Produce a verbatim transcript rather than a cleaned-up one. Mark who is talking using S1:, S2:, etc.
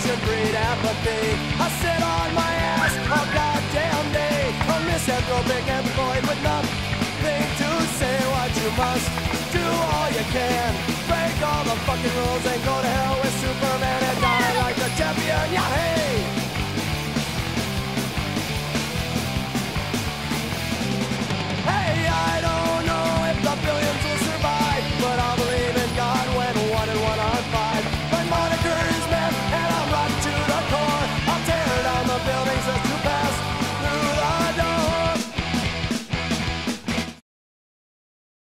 S1: should breed apathy. I sit on my ass all goddamn day. A misanthropic employed with nothing to say. What you must do all you can. Break all the fucking rules and go to hell with Superman.